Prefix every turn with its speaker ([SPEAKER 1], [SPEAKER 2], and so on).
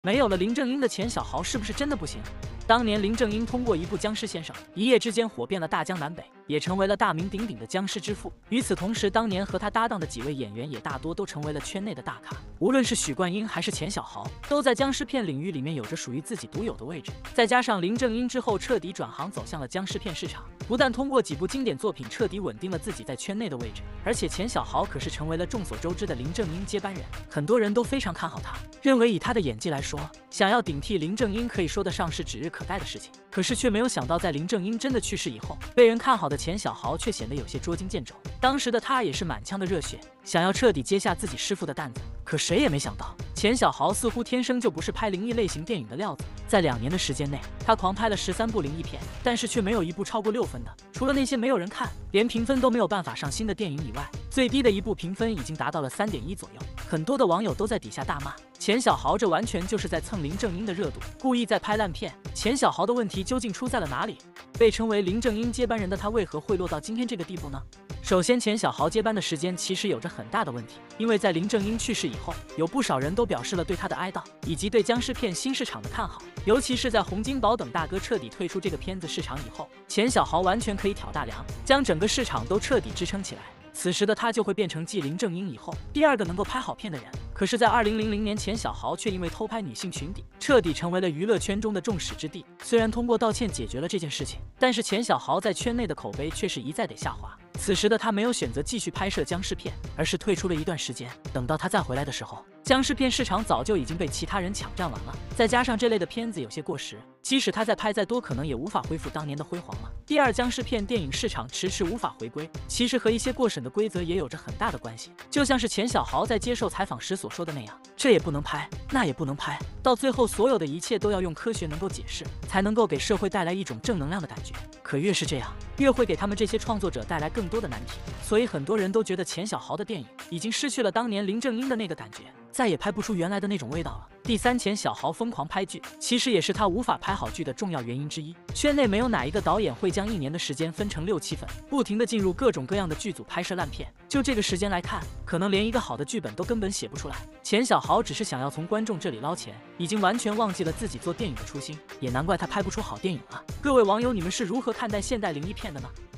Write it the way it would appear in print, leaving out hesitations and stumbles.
[SPEAKER 1] 没有了林正英的钱小豪是不是真的不行？当年林正英通过一部《僵尸先生》，一夜之间火遍了大江南北，也成为了大名鼎鼎的僵尸之父。与此同时，当年和他搭档的几位演员也大多都成为了圈内的大咖。无论是许冠英还是钱小豪，都在僵尸片领域里面有着属于自己独有的位置。再加上林正英之后彻底转行走向了僵尸片市场，不但通过几部经典作品彻底稳定了自己在圈内的位置，而且钱小豪可是成为了众所周知的林正英接班人。很多人都非常看好他，认为以他的演技来说，想要顶替林正英可以说得上是指日可待的事情。可是却没有想到，在林正英真的去世以后，被人看好的钱小豪却显得有些捉襟见肘。当时的他也是满腔的热血，想要彻底接下自己师傅的担子。可谁也没想到，钱小豪似乎天生就不是拍灵异类型电影的料子。在2年的时间内，他狂拍了13部灵异片，但是却没有一部超过6分的。除了那些没有人看，连评分都没有办法上新的电影以外，最低的一部评分已经达到了3.1左右。很多的网友都在底下大骂钱小豪，这完全就是在蹭林正英的热度，故意在拍烂片。钱小豪的问题究竟出在了哪里？被称为林正英接班人的他为何会落到今天这个地步呢？首先，钱小豪接班的时间其实有着很大的问题，因为在林正英去世以后，有不少人都表示了对他的哀悼，以及对僵尸片新市场的看好。尤其是在洪金宝等大哥彻底退出这个片子市场以后，钱小豪完全可以挑大梁，将整个市场都彻底支撑起来。此时的他就会变成继林正英以后第2个能够拍好片的人。可是，在2000年，钱小豪却因为偷拍女性群体，彻底成为了娱乐圈中的众矢之的。虽然通过道歉解决了这件事情，但是钱小豪在圈内的口碑却是一再得下滑。此时的他没有选择继续拍摄僵尸片，而是退出了一段时间。等到他再回来的时候，僵尸片市场早就已经被其他人抢占完了。再加上这类的片子有些过时，即使他再拍再多，可能也无法恢复当年的辉煌了。第2，僵尸片电影市场迟迟无法回归，其实和一些过审的规则也有着很大的关系。就像是钱小豪在接受采访时所说的那样，这也不能拍，那也不能拍，到最后所有的一切都要用科学能够解释，才能够给社会带来一种正能量的感觉。可越是这样，越会给他们这些创作者带来更多的难题。所以很多人都觉得钱小豪的电影已经失去了当年林正英的那个感觉，再也拍不出原来的那种味道了。第3，钱小豪疯狂拍剧，其实也是他无法拍好剧的重要原因之一。圈内没有哪一个导演会将1年的时间分成6、7份，不停地进入各种各样的剧组拍摄烂片。就这个时间来看，可能连一个好的剧本都根本写不出来。钱小豪只是想要从观众这里捞钱，已经完全忘记了自己做电影的初心，也难怪他拍不出好电影了。各位网友，你们是如何看待现代灵异片的呢？